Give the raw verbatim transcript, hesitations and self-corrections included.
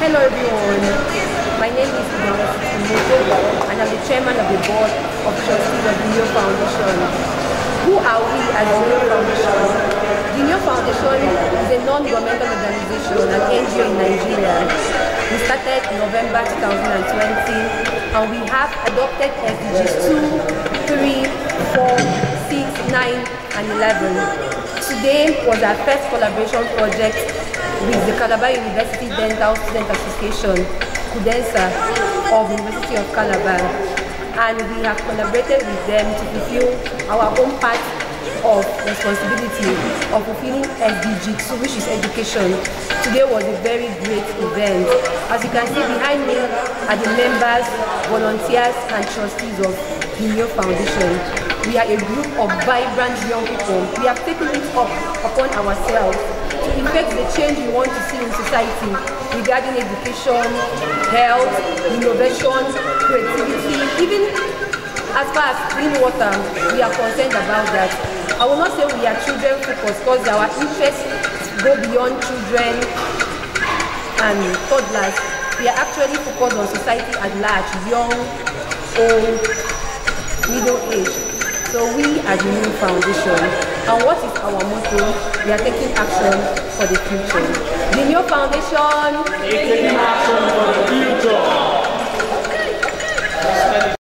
Hello everyone, my name is Moto and I'm the chairman of the board of trustees of the N E O Foundation. Who are we as the N E O Foundation? The N E O Foundation is a non-governmental organization, an N G O in Nigeria. We started in November two thousand twenty and we have adopted S D Gs two, three, four, six, nine and eleven. Today was our first collaboration project with the Calabar University Dental Student Association, CUDENSA, of the University of Calabar, and we have collaborated with them to fulfill our own part of responsibility of fulfilling S D G two, which is education. Today was a very great event. As you can see behind me are the members, volunteers and trustees of the N E O Foundation. We are a group of vibrant young people. We have taken it up upon ourselves to effect the change we want to see in society regarding education, health, innovation, creativity, even as far as clean water, we are concerned about that. I will not say we are children focused because our interests go beyond children and toddlers. We are actually focused on society at large, young, old, middle age. So we are the N E O Foundation. And what is our motto? We are taking action for the future. The N E O Foundation, taking action for the future.